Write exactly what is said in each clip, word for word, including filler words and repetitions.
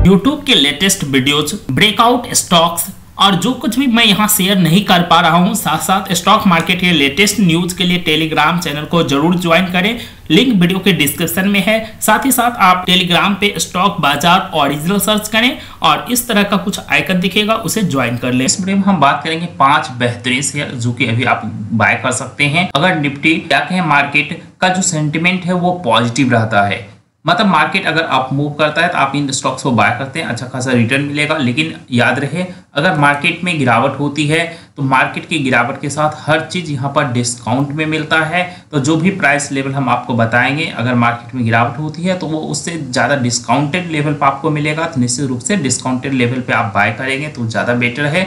YouTube के latest videos, breakout stocks और जो कुछ भी मैं यहाँ शेयर नहीं कर पा रहा हूँ, साथ साथ स्टॉक मार्केट के लेटेस्ट न्यूज के लिए टेलीग्राम चैनल को जरूर ज्वाइन करें। लिंक वीडियो के डिस्क्रिप्शन में है। साथ ही साथ आप टेलीग्राम पे स्टॉक बाजार ओरिजिनल सर्च करें और इस तरह का कुछ आइकन दिखेगा, उसे ज्वाइन कर लें। इस वीडियो में हम बात करेंगे पांच बेहतरीन शेयर जो कि अभी आप बाय कर सकते हैं अगर निफ्टी क्या कहें मार्केट का जो सेंटिमेंट है वो पॉजिटिव रहता है। मतलब मार्केट अगर आप मूव करता है तो आप इन स्टॉक्स को बाय करते हैं, अच्छा खासा रिटर्न मिलेगा। लेकिन याद रहे, अगर मार्केट में गिरावट होती है तो मार्केट की गिरावट के साथ हर चीज यहाँ पर डिस्काउंट में मिलता है। तो जो भी प्राइस लेवल हम आपको बताएंगे, अगर मार्केट में गिरावट होती है तो वो उससे ज़्यादा डिस्काउंटेड लेवल पर आपको मिलेगा। तो निश्चित रूप से डिस्काउंटेड लेवल पर आप बाय करेंगे तो ज़्यादा बेटर है।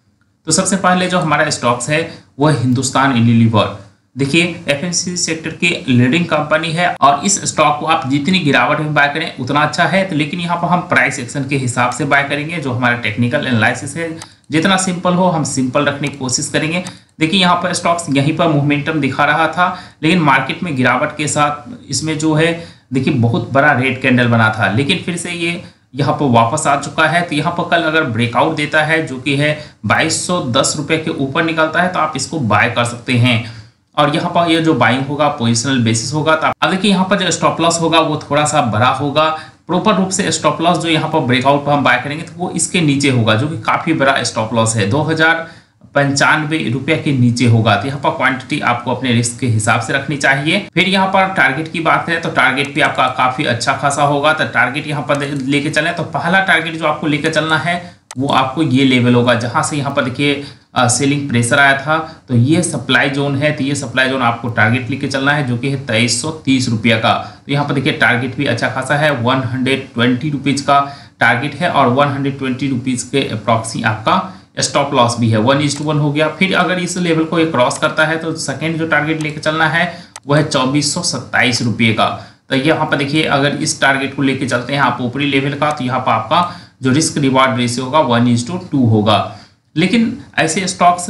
तो सबसे पहले जो हमारा स्टॉक्स है वो है हिंदुस्तान यूनिलीवर। देखिए, एफएमसीजी सेक्टर की लीडिंग कंपनी है और इस स्टॉक को आप जितनी गिरावट में बाय करें उतना अच्छा है। तो लेकिन यहाँ पर हम प्राइस एक्शन के हिसाब से बाय करेंगे। जो हमारा टेक्निकल एनालिसिस है, जितना सिंपल हो हम सिंपल रखने की कोशिश करेंगे। देखिए, यहाँ पर स्टॉक्स यहीं पर मोमेंटम दिखा रहा था, लेकिन मार्केट में गिरावट के साथ इसमें जो है देखिए बहुत बड़ा रेड कैंडल बना था, लेकिन फिर से ये यहाँ पर वापस आ चुका है। तो यहाँ पर कल अगर ब्रेकआउट देता है जो कि है बाईस सौ दस रुपये के ऊपर निकलता है तो आप इसको बाय कर सकते हैं। और यहाँ पर ये जो बाइंग होगा पोजिशनल बेसिस होगा। तो अब देखिए यहाँ पर जो स्टॉप लॉस होगा वो थोड़ा सा बड़ा होगा। प्रॉपर रूप से स्टॉप लॉस जो यहाँ पर ब्रेकआउट पर हम बाय करेंगे तो वो इसके नीचे होगा, जो कि काफी बड़ा स्टॉप लॉस है, दो हजार पंचानवे रुपये के नीचे होगा। तो यहाँ पर क्वांटिटी आपको अपने रिस्क के हिसाब से रखनी चाहिए। फिर यहाँ पर टारगेट की बात करें तो टारगेट भी आपका काफी अच्छा खासा होगा। तो टारगेट यहाँ पर लेके चले तो पहला टारगेट जो आपको लेकर चलना है वो आपको ये लेवल होगा, जहां से यहाँ पर देखिए सेलिंग प्रेशर आया था। तो ये सप्लाई जोन है। तो ये सप्लाई जोन आपको टारगेट लेके चलना है जो कि है तेईस सौ तीस रुपये का। तो यहाँ पर देखिए टारगेट भी अच्छा खासा है, वन हंड्रेड ट्वेंटी रुपीज का टारगेट है और वन हंड्रेड ट्वेंटी रुपीज के अप्रॉक्सी आपका स्टॉप लॉस भी है। वन इज टू वन हो गया। फिर अगर इस लेवल को क्रॉस करता है तो सेकेंड जो टारगेट लेके चलना है वो है चौबीस सौ सत्ताईस रुपये का। तो यहाँ पर देखिए अगर इस टारगेट को लेके चलते हैं आप ऊपरी लेवल का, तो यहाँ पर आपका जो रिस्क रिवार्ड रेशियो होगा one is to two two. लेकिन ऐसे स्टॉक्स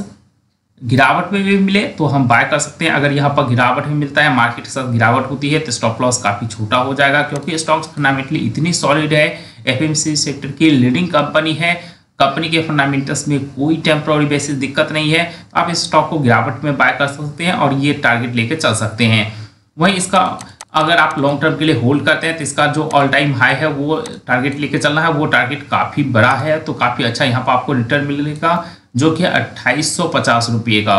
गिरावट में भी मिले तो हम बाय कर सकते हैं। अगर यहाँ पर गिरावट में मिलता है, मार्केट के साथ गिरावट होती है तो स्टॉप लॉस काफी छोटा हो जाएगा, क्योंकि स्टॉक्स फंडामेंटली इतनी सॉलिड है। एफएमसीजी सेक्टर की लीडिंग कंपनी है, कंपनी के फंडामेंटल्स में कोई टेम्पोररी बेसिस दिक्कत नहीं है। आप इस स्टॉक को गिरावट में बाय कर सकते हैं और ये टारगेट लेके चल सकते हैं। वहीं इसका अगर आप लॉन्ग टर्म के लिए होल्ड करते हैं तो इसका जो ऑल टाइम हाई है वो टारगेट लेके चलना है। वो टारगेट काफी बड़ा है, तो काफी अच्छा यहाँ पर आपको रिटर्न मिलेगा जो कि अट्ठाईस सौ पचास रुपये का।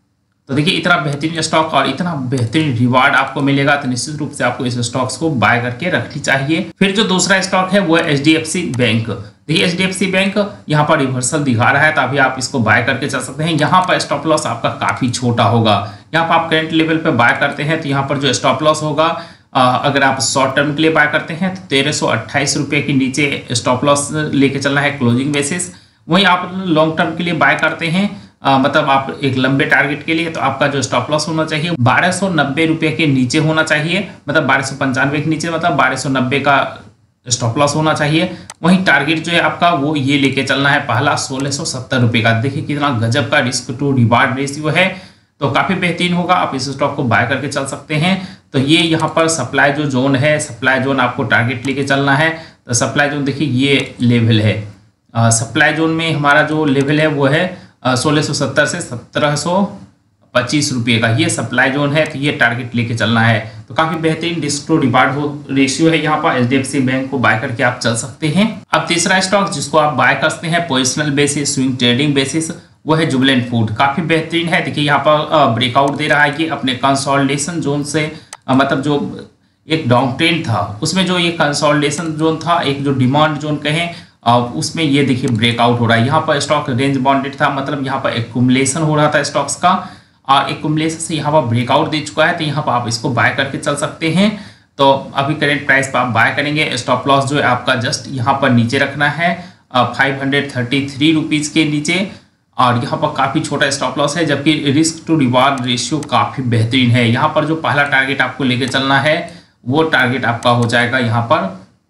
तो देखिए इतना बेहतरीन स्टॉक और इतना बेहतरीन रिवार्ड आपको मिलेगा, तो निश्चित रूप से आपको इस स्टॉक्स को बाय करके रखनी चाहिए। फिर जो दूसरा स्टॉक है वो है H D F C bank. देखिए H D F C bank यहाँ पर रिवर्सल दिखा रहा है, तो अभी आप इसको बाय करके चल सकते हैं। यहाँ पर स्टॉप लॉस आपका काफी छोटा होगा। यहाँ पर आप करंट लेवल पे बाय करते हैं तो यहाँ पर जो स्टॉप लॉस होगा, अगर आप शॉर्ट टर्म के लिए बाय करते हैं तो तेरह सौ अट्ठाईस रुपये के नीचे स्टॉप लॉस लेके चलना है क्लोजिंग बेसिस। वहीं आप लॉन्ग टर्म के लिए बाय करते हैं, आ, मतलब आप एक लंबे टारगेट के लिए, तो आपका जो स्टॉप लॉस होना चाहिए बारह सौ नब्बे रुपये के नीचे होना चाहिए। मतलब बारह सौ पंचानवे के नीचे, मतलब बारह सौ नब्बे का स्टॉप लॉस होना चाहिए। वहीं टारगेट जो है आपका वो ये लेके चलना है पहला सोलह सौ सत्तर रुपये का। देखिए कितना गजब का रिस्क टू रिवार्ड रेशियो है, तो काफी बेहतरीन होगा। आप इस स्टॉक को बाय करके चल सकते हैं। तो ये यहाँ पर सप्लाई जो जोन है, सप्लाई जोन आपको टारगेट लेके चलना है। तो सप्लाई जोन देखिए ये लेवल है, सप्लाई जोन में हमारा जो लेवल है वो है सोलह सौ सत्तर से सत्रह सौ पच्चीस रुपये का, ये सप्लाई जोन है। तो ये टारगेट लेके चलना है। तो काफी बेहतरीन रिस्क टू रिवार्ड रेशियो है। यहाँ पर H D F C bank को बाय करके आप चल सकते हैं। अब तीसरा स्टॉक जिसको आप बाय कर सकते हैं positional basis, swing trading basis, वो है जुबिलेंट फूड। काफी बेहतरीन है। देखिए यहाँ पर ब्रेकआउट दे रहा है कि अपने कंसोलिडेशन जोन से, मतलब जो एक डाउन ट्रेंड था उसमें जो ये कंसोलिडेशन जोन था, एक जो डिमांड जोन कहें, उसमें ये देखिए ब्रेकआउट हो रहा है। यहाँ पर स्टॉक रेंज बाउंडेड था, मतलब यहाँ पर एक्युमुलेशन हो रहा था स्टॉक्स का, और एक्युमुलेशन से यहाँ पर ब्रेकआउट दे चुका है। तो यहाँ पर आप इसको बाय करके चल सकते हैं। तो अभी करेंट प्राइस पर आप बाय करेंगे। स्टॉप लॉस जो है आपका जस्ट यहाँ पर नीचे रखना है five hundred thirty three rupees के नीचे, और यहाँ पर काफी छोटा स्टॉप लॉस है, जबकि रिस्क टू रिवार्ड रेशियो काफी बेहतरीन है। यहाँ पर जो पहला टारगेट आपको लेके चलना है वो टारगेट आपका हो जाएगा, यहाँ पर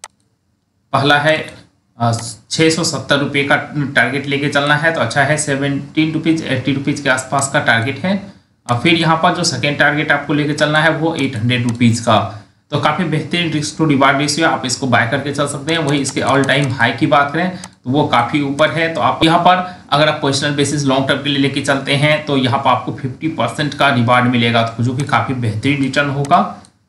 पहला है छः सौ सत्तर रुपये का टारगेट लेके चलना है। तो अच्छा है, सेवनटीन रुपीज़ एट्टी रुपीज़ के आसपास का टारगेट है। और फिर यहाँ पर जो सेकेंड टारगेट आपको लेके चलना है वो एट हंड्रेड रुपीज़ का। तो काफ़ी बेहतरीन रिस्क टू रिवार्ड रेशियो, आप इसको बाय करके चल सकते हैं। वही इसके ऑल टाइम हाई की बात करें तो वो काफ़ी ऊपर है। तो आप यहाँ पर अगर आप पोजिशनल बेसिस लॉन्ग टर्म के लिए लेके चलते हैं तो यहाँ पर आपको पचास परसेंट का रिवार्ड मिलेगा, तो जो कि काफ़ी बेहतरीन रिटर्न होगा।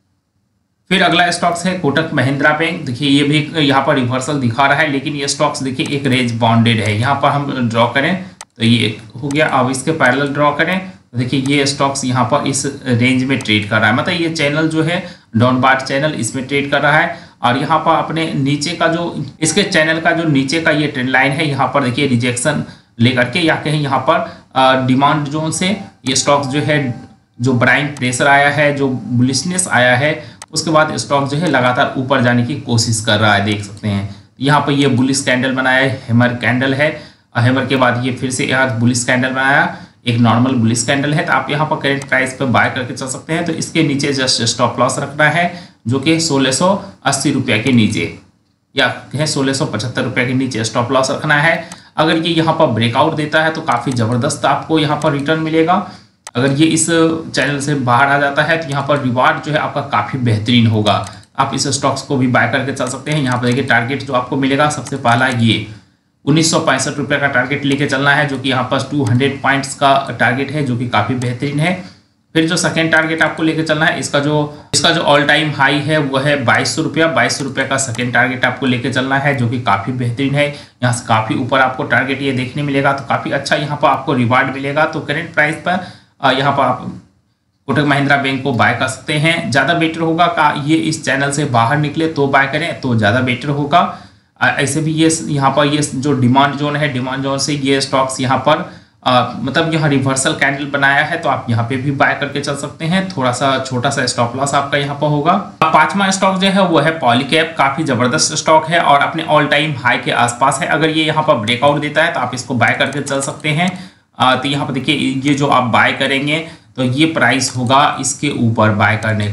फिर अगला स्टॉक्स है कोटक महिंद्रा बैंक। देखिए ये भी यहाँ पर रिवर्सल दिखा रहा है, लेकिन ये स्टॉक्स देखिए एक रेंज बाउंडेड है। यहाँ पर हम ड्रॉ करें तो ये हो गया। अब इसके पैरेलल ड्रॉ करें तो देखिए ये स्टॉक्स यहाँ पर इस रेंज में ट्रेड कर रहा है, मतलब ये चैनल जो है डाउन बार चैनल इसमें ट्रेड कर रहा है। और यहाँ पर अपने नीचे का जो इसके चैनल का जो नीचे का ये ट्रेंड लाइन है, यहाँ पर देखिए रिजेक्शन लेकर के या कहीं यहाँ पर डिमांड जोन से ये स्टॉक्स जो है जो बाइंग प्रेशर आया है, जो बुलिशनेस आया है, उसके बाद स्टॉक जो है लगातार ऊपर जाने की कोशिश कर रहा है। देख सकते हैं यहाँ पर ये बुलिश कैंडल बनाया है, हैमर कैंडल है, और हैमर के बाद ये फिर से यहाँ बुलिश कैंडल बनाया, एक नॉर्मल बुलिश कैंडल है। तो आप यहाँ पर करेंट प्राइस पे बाय करके चल सकते हैं। तो इसके नीचे जस्ट स्टॉप लॉस रखना है जो कि सोलह सौ अस्सी रुपये के नीचे या कहें सोलह सौ पचहत्तर रुपये के नीचे स्टॉप लॉस रखना है। अगर ये यहाँ पर ब्रेकआउट देता है तो काफ़ी ज़बरदस्त आपको यहाँ पर रिटर्न मिलेगा। अगर ये इस चैनल से बाहर आ जाता है तो यहाँ पर रिवार्ड जो है आपका काफ़ी बेहतरीन होगा। आप इस स्टॉक्स को भी बाय करके चल सकते हैं। यहाँ पर देखिए टारगेट जो आपको मिलेगा सबसे पहला ये उन्नीस सौ पैंसठ रुपये का टारगेट लेके चलना है, जो कि यहाँ पर दो सौ पॉइंट्स का टारगेट है, जो कि काफ़ी बेहतरीन है। फिर जो सेकेंड टारगेट आपको लेके चलना है, इसका जो इसका जो ऑल टाइम हाई है वो है बाईस सौ रुपया बाईस सौ रुपये का सेकेंड टारगेट आपको लेके चलना है, जो कि काफ़ी बेहतरीन है। यहाँ से काफ़ी ऊपर आपको टारगेट ये देखने मिलेगा, तो काफ़ी अच्छा यहाँ पर आपको रिवार्ड मिलेगा। तो करेंट प्राइस पर यहाँ पर आप कोटक महिंद्रा बैंक को बाय कर सकते हैं। ज़्यादा बेटर होगा का ये इस चैनल से बाहर निकले तो बाय करें तो ज़्यादा बेटर होगा। ऐसे भी ये यहाँ पर ये जो डिमांड जोन है, डिमांड जोन से ये स्टॉक्स यहाँ पर आ, मतलब यहाँ रिवर्सल कैंडल बनाया है, तो आप यहाँ पे भी बाय करके चल सकते हैं। थोड़ा सा छोटा सा स्टॉप लॉस आपका यहाँ पर होगा। पांचवा स्टॉक जो है वो है पॉलीकैब। काफी जबरदस्त स्टॉक है और अपने ऑल टाइम हाई के आसपास है। अगर ये यहाँ पर ब्रेकआउट देता है तो आप इसको बाय करके चल सकते हैं। आ, तो यहाँ पर देखिए ये जो आप बाय करेंगे तो ये प्राइस होगा इसके ऊपर बाय करने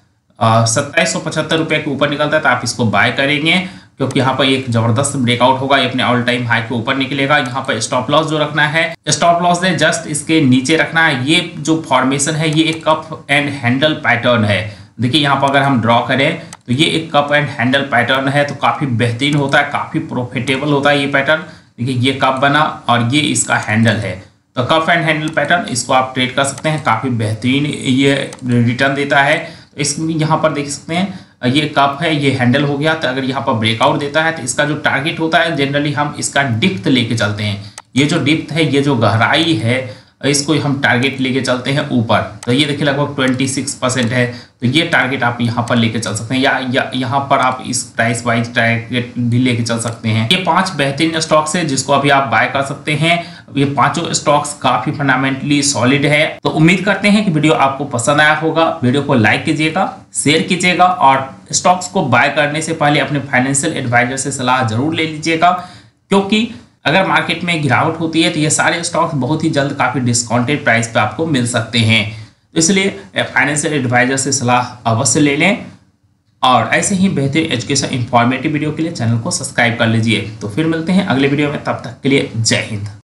का सत्ताईस सौ पचहत्तर रुपये के ऊपर निकलता है, तो आप इसको बाय करेंगे क्योंकि यहाँ पर एक जबरदस्त ब्रेकआउट होगा, ये अपने ऑल टाइम हाई के ऊपर निकलेगा। यहाँ पर स्टॉप लॉस जो रखना है, स्टॉप लॉस है जस्ट इसके नीचे रखना है। ये जो फॉर्मेशन है ये एक कप एंड हैंडल पैटर्न है। देखिए यहाँ पर अगर हम ड्रॉ करें तो ये एक कप एंड हैंडल पैटर्न है, तो काफी बेहतरीन होता है, काफी प्रॉफिटेबल होता है ये पैटर्न। देखिए ये कप बना और ये इसका हैंडल है, तो कप एंड हैंडल पैटर्न इसको आप ट्रेड कर सकते हैं। काफी बेहतरीन ये रिटर्न देता है। इसमें यहाँ पर देख सकते हैं ये कप है, ये हैंडल हो गया। तो अगर यहाँ पर ब्रेकआउट देता है तो इसका जो टारगेट होता है जनरली हम इसका डिप्थ लेके चलते हैं। ये जो डिप्थ है, ये जो गहराई है, इसको हम टारगेट लेके चलते हैं ऊपर। तो ये देखिए लगभग छब्बीस परसेंट है, तो ये टारगेट आप यहाँ पर लेके चल सकते हैं, या, या यहाँ पर आप इस प्राइस वाइज टारगेट भी लेके चल सकते हैं। ये पांच बेहतरीन स्टॉक्स है जिसको अभी आप बाय कर सकते हैं। ये पांचों स्टॉक्स काफी फंडामेंटली सॉलिड है। तो उम्मीद करते हैं कि वीडियो आपको पसंद आया होगा। वीडियो को लाइक कीजिएगा, शेयर कीजिएगा और स्टॉक्स को बाय करने से पहले अपने फाइनेंशियल एडवाइजर से सलाह जरूर ले लीजिएगा, क्योंकि अगर मार्केट में गिरावट होती है तो ये सारे स्टॉक्स बहुत ही जल्द काफी डिस्काउंटेड प्राइस पे आपको मिल सकते हैं। तो इसलिए फाइनेंशियल एडवाइजर से सलाह अवश्य ले लें और ऐसे ही बेहतर एजुकेशन इंफॉर्मेटिव वीडियो के लिए चैनल को सब्सक्राइब कर लीजिए। तो फिर मिलते हैं अगले वीडियो में, तब तक के लिए जय हिंद।